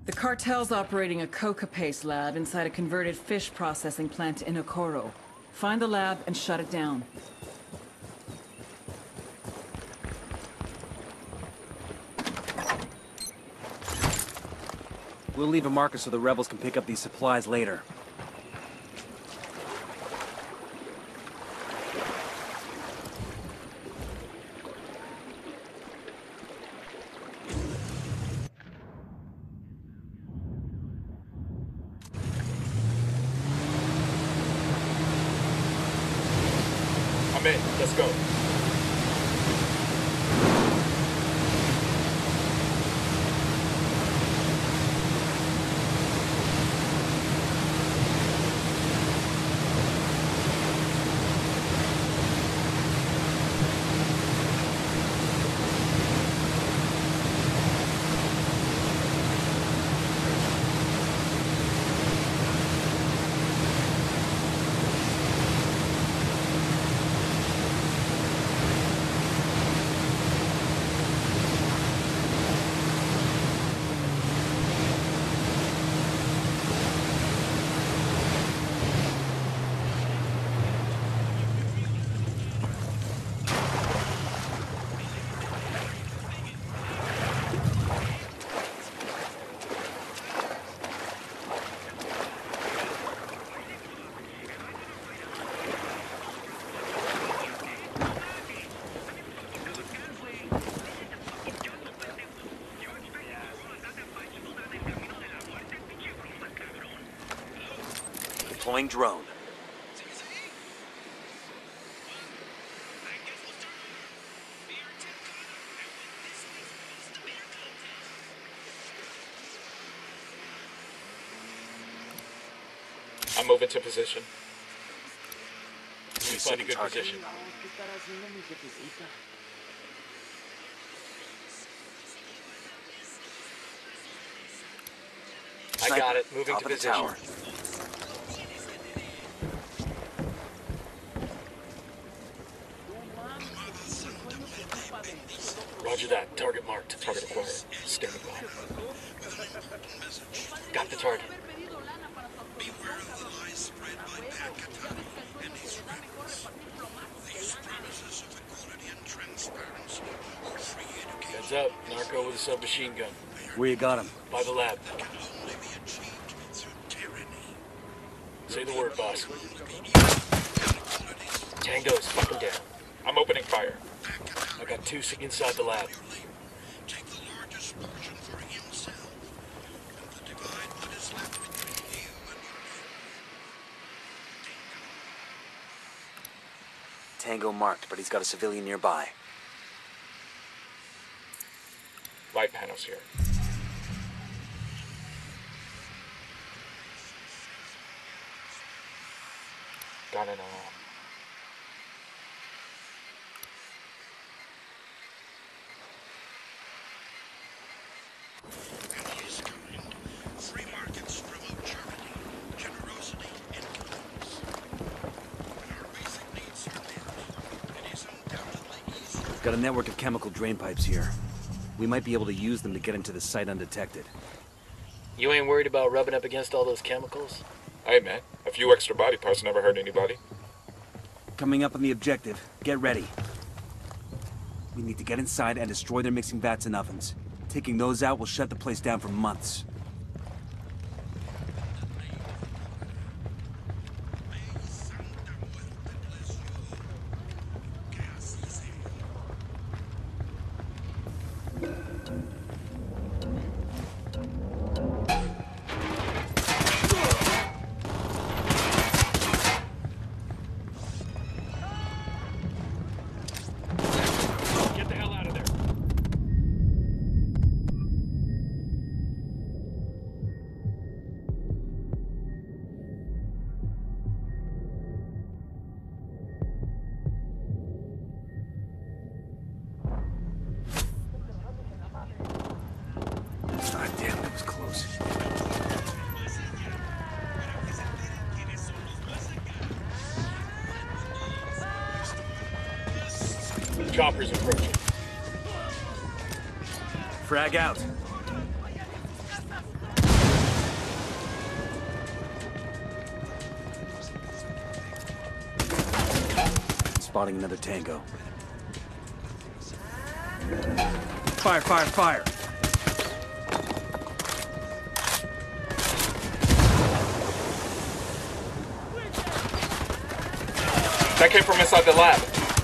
The cartel's operating a coca paste lab inside a converted fish processing plant in Okoro. Find the lab and shut it down. We'll leave a marker so the rebels can pick up these supplies later. I'm in. Let's go. Deploying drone. I'm moving to position. We find a good position. I got it. Moving to position. Roger that. Target marked. Target acquired. Standing by. Got the target. Beware of the lies spread by Pat Katani and his rebels. These premises of equality and transparency are free education. Heads up. Narco with a submachine gun. Where you got him? By the lab. That can only be achieved through tyranny. Say the word, boss. Tango's fucking down. I'm opening fire. I got two inside the lab. Take the largest portion for himself and divide what is left between you and your Tango marked, but he's got a civilian nearby. Light panels here. Got an alarm. and his kind. Free markets promote charity, generosity, and kindness. When our basic needs are met, it is undoubtedly easier. Got a network of chemical drain pipes here. We might be able to use them to get into the site undetected. You ain't worried about rubbing up against all those chemicals? Hey man, a few extra body parts never hurt anybody. Coming up on the objective. Get ready. We need to get inside and destroy their mixing vats and ovens. Taking those out will shut the place down for months. Get the hell out of there. Ah, damn, that was close. Chopper's approaching. Frag out. spotting another tango. Fire, fire, fire! That came from inside the lab.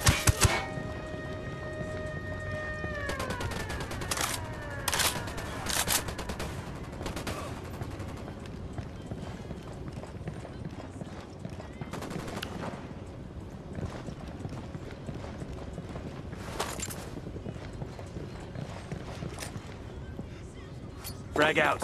Frag out.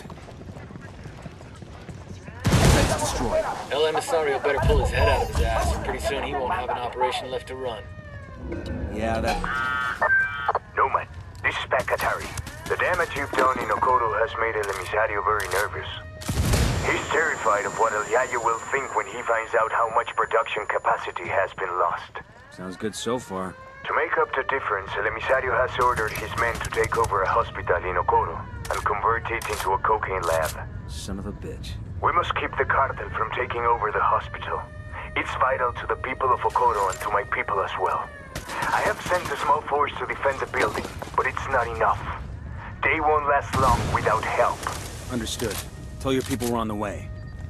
That's destroyed. El Emisario better pull his head out of his ass. Pretty soon he won't have an operation left to run. Yeah, that... Nomad, this is Pat Katari. The damage you've done in Okoro has made El Emisario very nervous. He's terrified of what El Yayo will think when he finds out how much production capacity has been lost. Sounds good so far. To make up the difference, El Emisario has ordered his men to take over a hospital in Okoro and convert it into a cocaine lab. Son of a bitch. We must keep the cartel from taking over the hospital. It's vital to the people of Okoro and to my people as well. I have sent a small force to defend the building, but it's not enough. They won't last long without help. Understood. Tell your people we're on the way.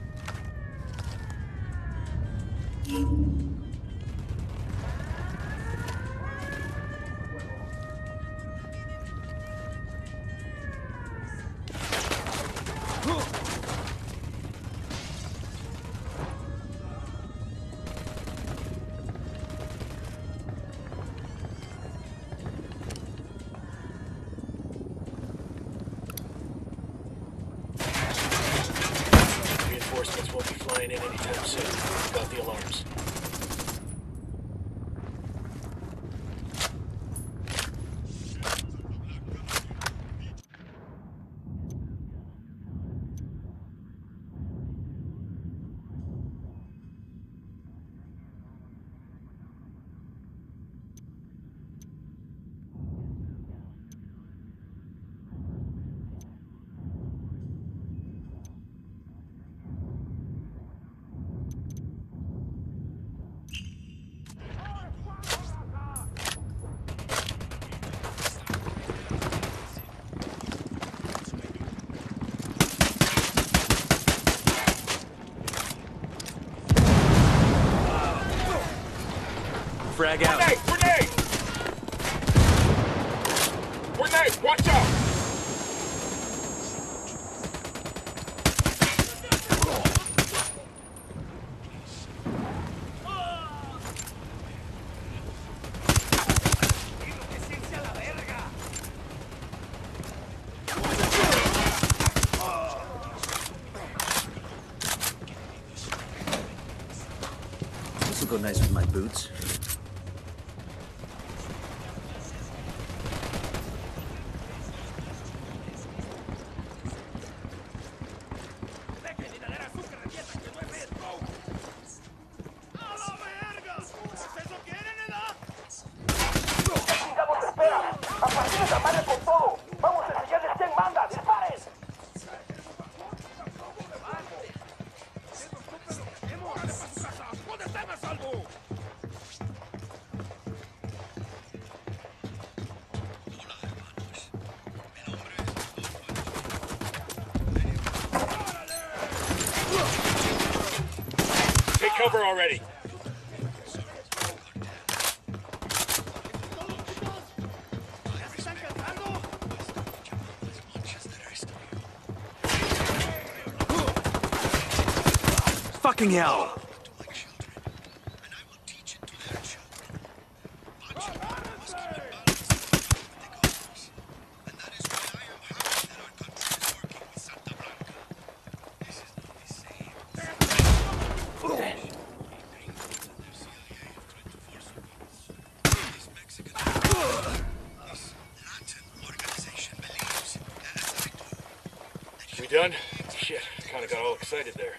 Reinforcements won't be flying in anytime soon. Got the alarms. Frag out. Grenade! Grenade! Grenade! Watch out! This will go nice with my boots. Take cover already. Fucking hell! We done? Shit, kinda got all excited there.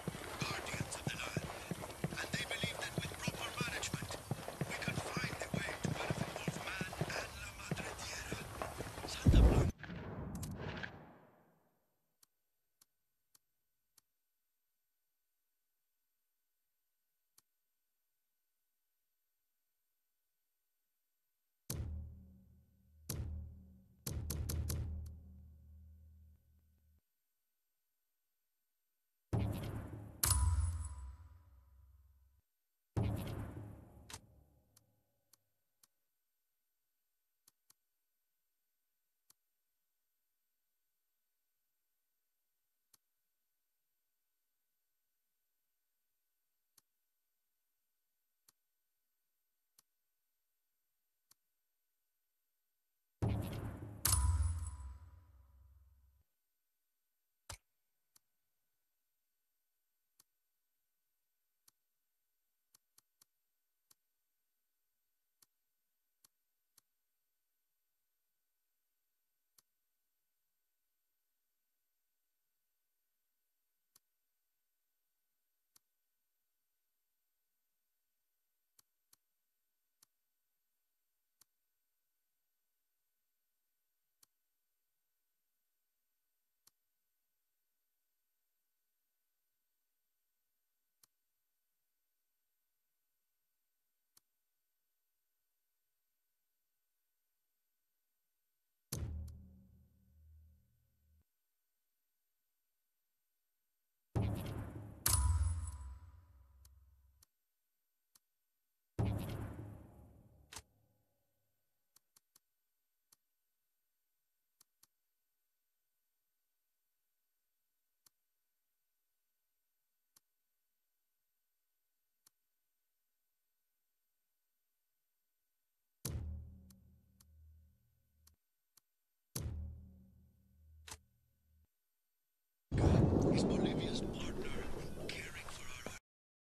is Bolivia's